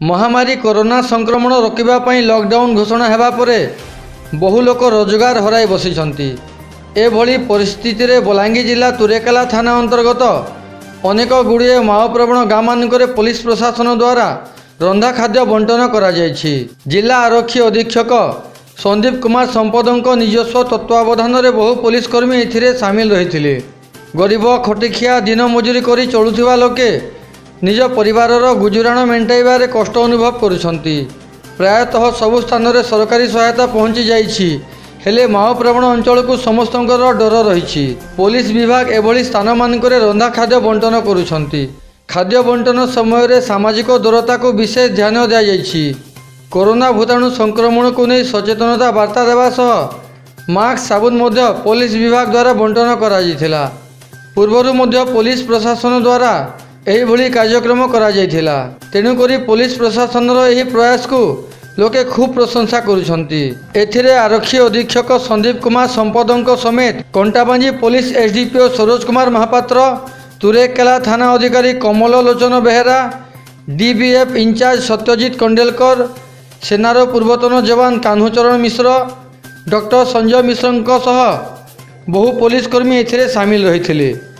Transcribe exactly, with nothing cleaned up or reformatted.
महामारी कोरोना संक्रमण रोकबा पई लॉकडाउन घोषणा हेबा परे बहु लोक रोजगार हराई बसिछंती। एभली परिस्थिति रे बलांगीर जिला तुरेकेला थाना अंतर्गत अनेक गुड़िए माओप्रवण गाँव मानकरे पुलिस प्रशासन द्वारा रंधा खाद्य बंटन करा जायछि। जिला आरक्षी अधीक्षक संदीप कुमार संपदों निजस्व तत्वावधान रे बहु पुलिसकर्मी एथिरे सामिल रहिथिले। गरीब खटिखिया दिन मजूरी करी चलुथिबा लोके निज परिवारर गुजराण मेंटाइबारे कष्ट अनुभव करुछंती। प्रायतः सबु स्थान रे सरकारी सहायता पहुंची जाइछि, हेले माओप्रवण अंचल को समस्तंकर डर रही। पुलिस विभाग एभली स्थान मानकरे रंधा खाद्य बंटन करुछंती। खाद्य बंटन समय रे सामाजिक दूरता को विशेष ध्यान दिया जाइछि। कोरोना भूताणु संक्रमण को नहीं सचेतनता वार्ता देवा सह मास्क साबुन मध्य पुलिस विभाग द्वारा बंटन करा जायथिला। पूर्वरु मध्य पुलिस प्रशासन द्वारा एही भली कार्यक्रम करा जायथिला। तेणु करी पुलिस प्रशासन रो एही प्रयास को लोके खूब प्रशंसा करुछंती। एथिरे आरक्षी अधीक्षक संदीप कुमार संपदों समेत कंटाबांजी पुलिस एसडीपीओ सरोज कुमार महापात्र, तुरेकेला थाना अधिकारी कमल लोचन बेहेरा, डीबीएफ इंचार्ज सत्यजित कंडेलकर, सेनार पूर्वतन जवान कान्हूचरण मिश्र, डॉक्टर संजय मिश्र सह बहु पुलिसकर्मी एथिरे सामिल रहिथिले।